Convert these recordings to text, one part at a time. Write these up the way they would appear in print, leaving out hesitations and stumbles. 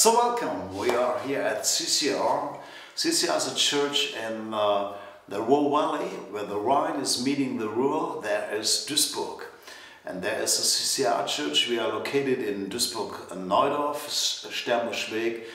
So welcome, we are here at CCR. CCR is a church in the Ruhr Valley, where the Rhine is meeting the Ruhr. There is Duisburg. And there is a CCR church. We are located in Duisburg-Neudorf, Sternbuschweg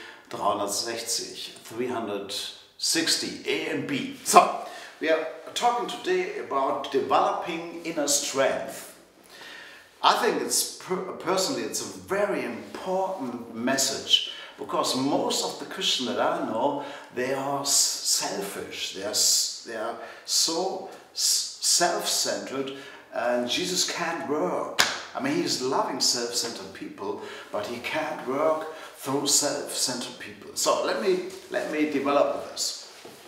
360 A and B. So, we are talking today about developing inner strength. I think personally it's a very important message, because most of the Christians that I know, they are selfish, they are so self-centered, and Jesus can't work. I mean, he's loving self-centered people, but he can't work through self-centered people. So let me develop this.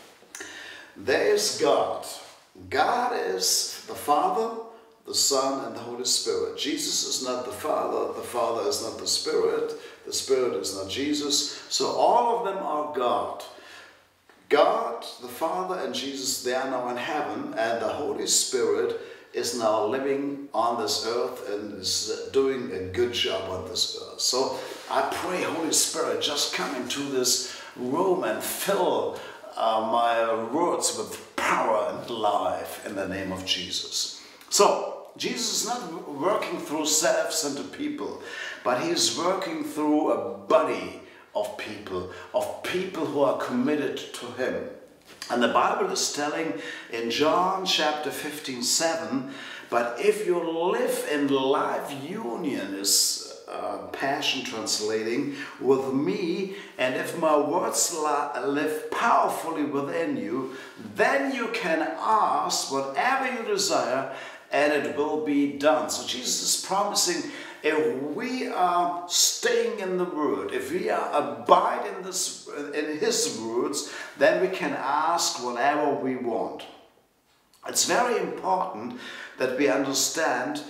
There is God. God is the Father, the Son, and the Holy Spirit. Jesus is not the Father is not the Spirit is not Jesus. So all of them are God. God, the Father, and Jesus, they are now in heaven, and the Holy Spirit is now living on this earth and is doing a good job on this earth. So I pray, Holy Spirit, just come into this room and fill my words with power and life in the name of Jesus. So Jesus is not working through self-centered people, but he is working through a body of people who are committed to him. And the Bible is telling in John chapter 15:7, but if you live in life union, is Passion translating, with me, and if my words live powerfully within you, then you can ask whatever you desire, and it will be done. So Jesus is promising, if we are staying in the Word, if we are abide in His words, then we can ask whatever we want. It's very important that we understand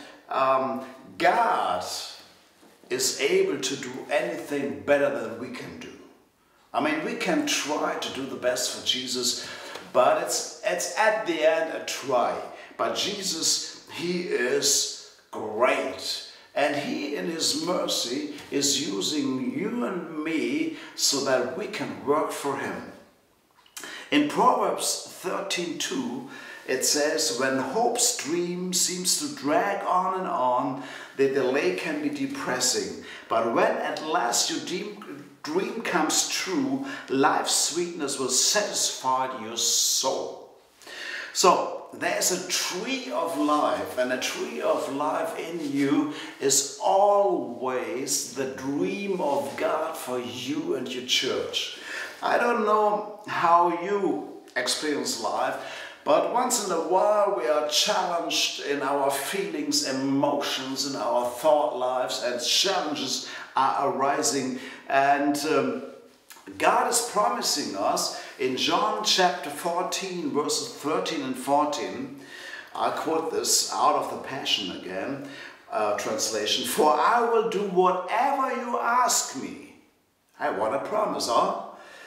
God is able to do anything better than we can do. I mean, we can try to do the best for Jesus, but it's at the end a try. But Jesus, he is great. And he, in his mercy, is using you and me so that we can work for him. In Proverbs 13:2, it says, when hope's dream seems to drag on and on, the delay can be depressing. But when at last your dream comes true, life's sweetness will satisfy your soul. So there's a tree of life, and a tree of life in you is always the dream of God for you and your church. I don't know how you experience life, but once in a while we are challenged in our feelings, emotions, in our thought lives, and challenges are arising. And God is promising us in John chapter 14, verses 13 and 14, I quote this out of the Passion again, translation, for I will do whatever you ask me. Hey, what a promise, huh?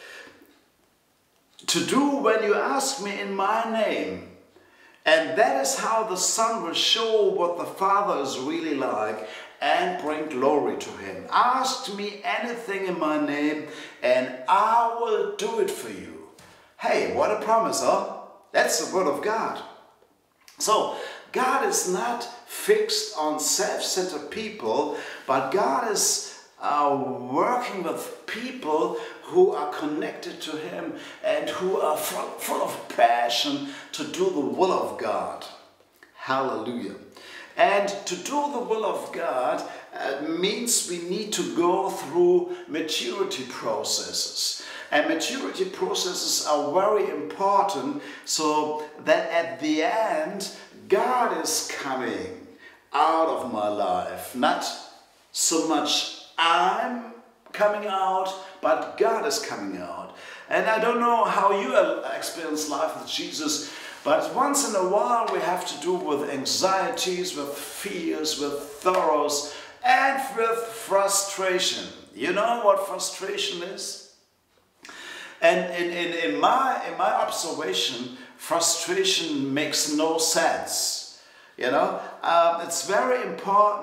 To do when you ask me in my name. And that is how the Son will show what the Father is really like and bring glory to him. Ask me anything in my name and I will do it for you. Hey, what a promise, huh? That's the word of God. So, God is not fixed on self-centered people, but God is working with people who are connected to him and who are full of passion to do the will of God. Hallelujah. And to do the will of God means we need to go through maturity processes. And maturity processes are very important, so that at the end, God is coming out of my life. Not so much I'm coming out, but God is coming out. And I don't know how you experience life with Jesus, but once in a while we have to do with anxieties, with fears, with sorrows, and with frustration. You know what frustration is? And in my observation, frustration makes no sense. You know, it's very important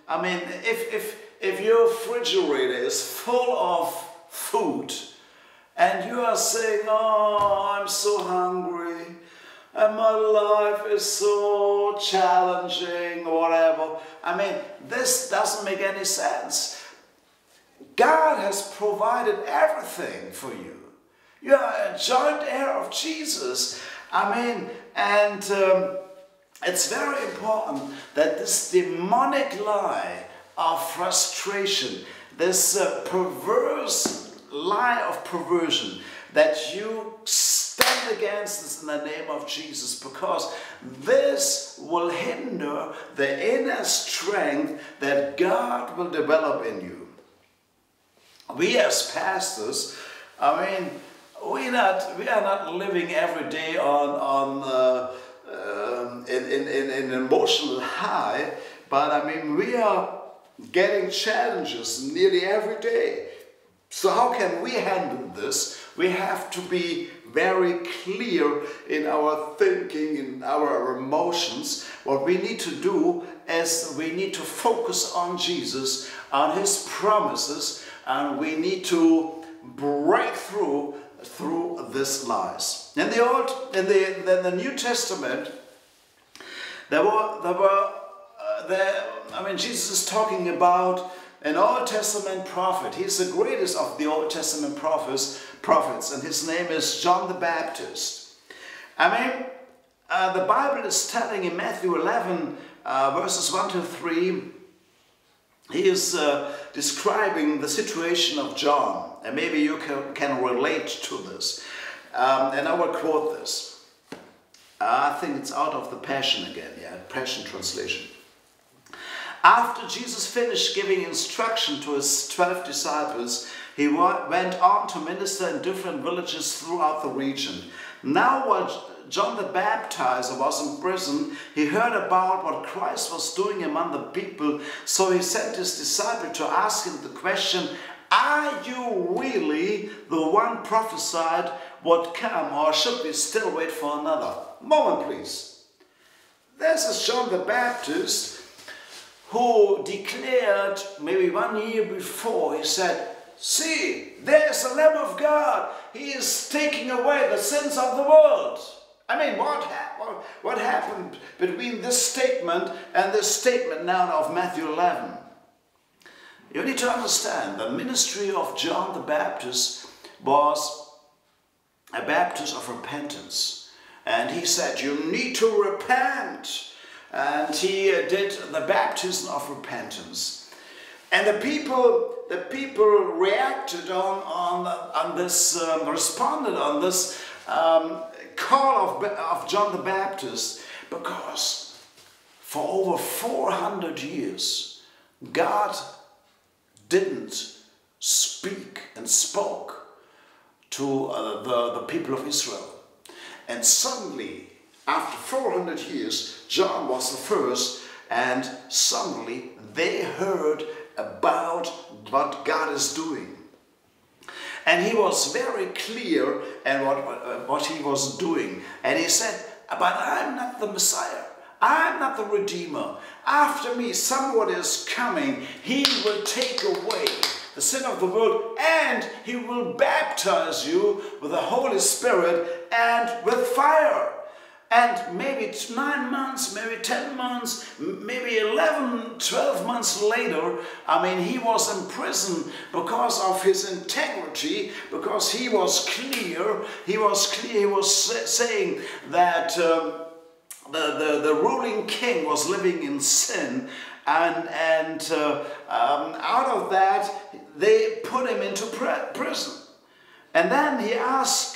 I mean, if your refrigerator is full of food and you are saying, oh, I'm so hungry and my life is so challenging or whatever, I mean, this doesn't make any sense. God has provided everything for you. You are a joint heir of Jesus. I mean, and it's very important that this demonic lie of frustration, this perverse lie of perversion, that you stand against this in the name of Jesus, because this will hinder the inner strength that God will develop in you. We as pastors, I mean, we are not living every day in emotional high, but I mean, we are getting challenges nearly every day. So how can we handle this? We have to be very clear in our thinking, in our emotions. What we need to do is we need to focus on Jesus, on His promises, and we need to break through these lies. In the New Testament, Jesus is talking about an Old Testament prophet. He's the greatest of the Old Testament prophets, and his name is John the Baptist. I mean, the Bible is telling in Matthew 11, verses 1 to 3, he is describing the situation of John, and maybe you can relate to this. And I will quote this. I think it's out of the Passion again, Passion translation. After Jesus finished giving instruction to his 12 disciples, he went on to minister in different villages throughout the region. Now, while John the Baptizer was in prison, he heard about what Christ was doing among the people, so he sent his disciple to ask him the question, are you really the one prophesied would come, or should we still wait for another? Moment, please. This is John the Baptist, who declared maybe 1 year before, he said, see, there's the Lamb of God. He is taking away the sins of the world. I mean, what happened between this statement and this statement now of Matthew 11? You need to understand, the ministry of John the Baptist was a baptism of repentance. And he said, you need to repent. And he did the baptism of repentance. And the people reacted on this, responded on this call of John the Baptist, because for over 400 years, God didn't speak and spoke to the people of Israel. And suddenly, after 400 years, John was the first, and suddenly they heard about what God is doing. And he was very clear in what he was doing. And he said, but I'm not the Messiah. I'm not the Redeemer. After me, someone is coming. He will take away the sin of the world, and he will baptize you with the Holy Spirit and with fire. And maybe 9 months, maybe 10 months, maybe 11, 12 months later, I mean, he was in prison because of his integrity, because he was clear. He was saying that the ruling king was living in sin, and out of that, they put him into prison. And then he asked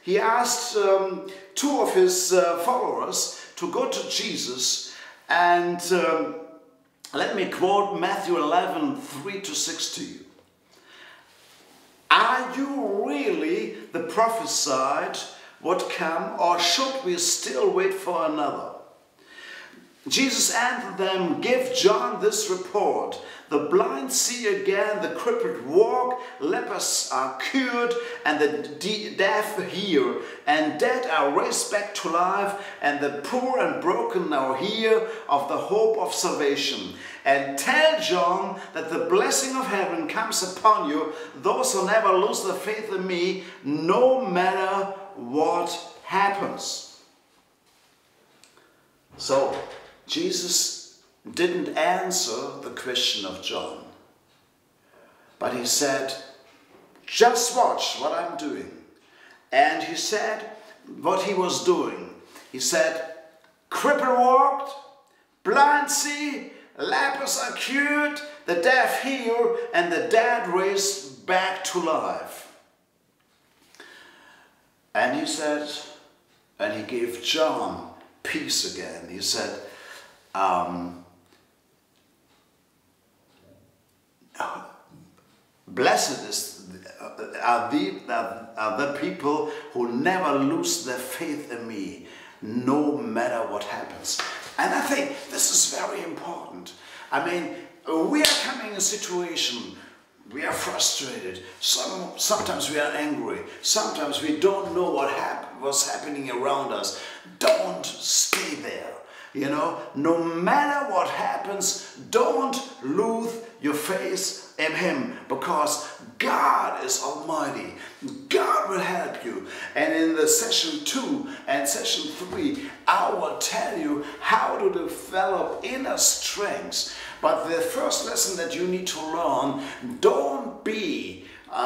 two of his followers to go to Jesus, and let me quote Matthew 11, 3 to 6 to you. Are you really the prophesied would come, or should we still wait for another? Jesus answered them, give John this report. The blind see again, the crippled walk, lepers are cured, and the deaf hear, and dead are raised back to life, and the poor and broken now hear of the hope of salvation. And tell John that the blessing of heaven comes upon you, those who never lose their faith in me, no matter what happens. So, Jesus didn't answer the question of John, but he said, just watch what I'm doing. And he said what he was doing. He said, cripple walked, blind see, lepers are cured, the deaf hear, and the dead raised back to life. And he said, and he gave John peace again. He said, blessed are the people who never lose their faith in me, no matter what happens. And I think this is very important. I mean, we are coming in a situation, we are frustrated, sometimes we are angry, sometimes we don't know what's happening around us. Don't stay there. You know, no matter what happens, don't lose your faith in Him, because God is Almighty. God will help you. And in the session 2 and session 3, I will tell you how to develop inner strength. But the first lesson that you need to learn, don't be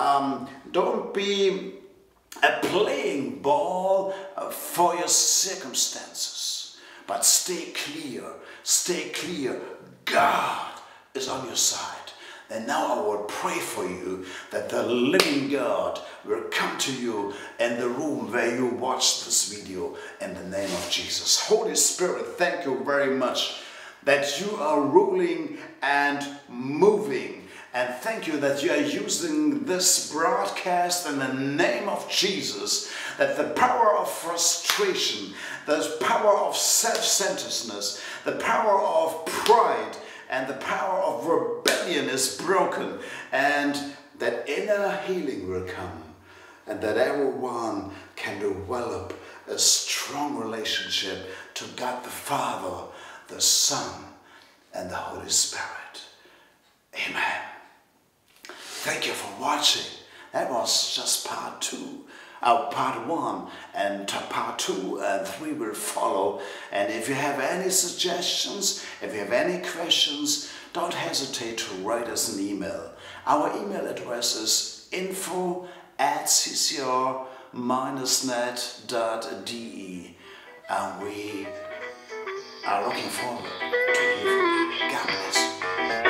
a playing ball for your circumstances. But stay clear, stay clear. God is on your side. And now I will pray for you that the living God will come to you in the room where you watch this video in the name of Jesus. Holy Spirit, thank you very much that you are ruling and moving. And thank you that you are using this broadcast in the name of Jesus, that the power of frustration, the power of self-centeredness, the power of pride, and the power of rebellion is broken, and that inner healing will come, and that everyone can develop a strong relationship to God the Father, the Son, and the Holy Spirit. Amen. Thank you for watching. That was just part 2. Part 1 and part 2 and 3 will follow. And if you have any suggestions, if you have any questions, don't hesitate to write us an email. Our email address is info@ccr-net.de, and we are looking forward to hear from you. God bless you.